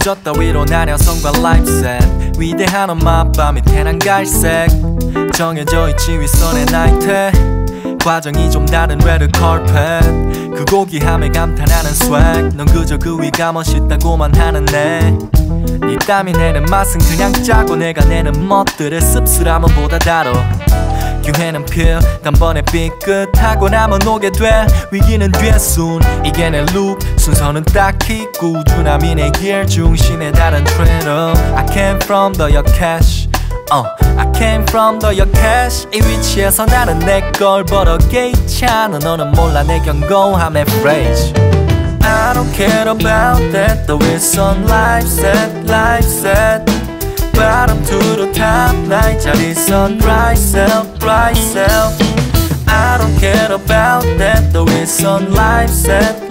저 따위로 나녀성과 라이프셋 위대한 엄마 아빠 밑에난 갈색 정해져 있지 윗선의 나이트 과정이 좀 다른 레드 카펫 그 고귀함에 감탄하는 swag 넌 그저 그 위가 멋있다고만 하는 네 땀이 내는 맛은 그냥 짜고 내가 내는 멋들의 씁쓸함은 보다 다뤄 기회는 필 단번에 삐끗하고 나면 오게 돼 위기는 뒤순 이게 내 룩 순서는 딱히 꾸준함이 내 길 중심에 다른 트레이너 I came from the your cash I came from the your cash 이 위치에서 나는 내 걸 벌어게 있잖아 너는 몰라 내 견고함의 phrase I don't care about that the way sun life set bottom to the top 나의 자리 sunrise self bright self I don't care about that the way sun life set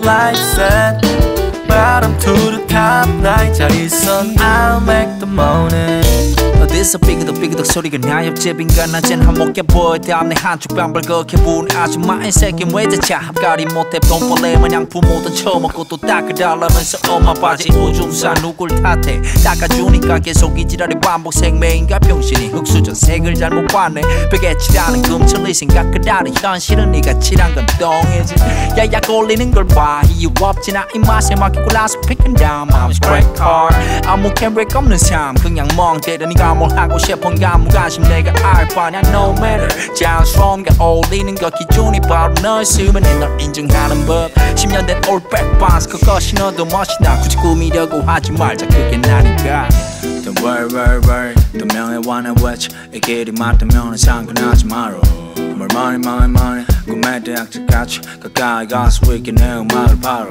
bottom to the top 나의 자리 sun I'll make the morning 어디서 삐그덕 소리가 나 옆집인가 낮엔 한몫해 보여 다음 내 한쪽 뺨 벌겋게 부은 아줌마인 새끼 외제차 합가리 못해 똥벌레 마냥 부모든 처먹고 또 닦아달라면서 엄마 바지 오줌싸 누굴 탓해 닦아주니까 계속 이 지랄이 반복 생매인가 병신이 흑수저 색을 잘못 봤네 베개칠하는 금철이 생각하다는 현실은 네가 칠한 건 똥이지 야야 꼴리는 걸 봐 이유 없지 나 이 맛에 맡기고 나서 picking down mom's credit card 아무 계획 없는 삶 그냥 멍 때려 네가 뭘 하고 싶은가 무관심 내가 알 바냐 no matter 자연스러움과 어울리는 것 기준이 바로 너였으면 널 인정하는 법 10년 된 올백 반스 그것이 너도 멋이다 굳이 꾸미려고 하지 말자 그게 나니까 Don't worry 또 명예와는 외쳐 이 길이 맞다면 상관하지 마라 More money 꿈의 대학자같이 가까이 가서 있게 내 음악을 바로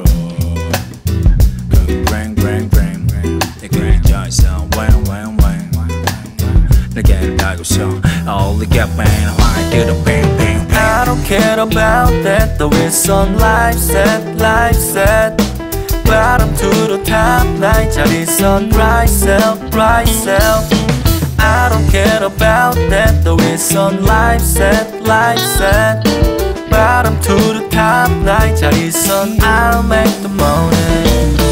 Bring 내 길이 져있어 when 내게를 달고서 Only get bang I do the bang I don't care about that the way sun life set bottom to the top 나의 자리 sunrise self bright self I don't care about that the way sun life set bottom to the top 나의 자리 sun I'll make the morning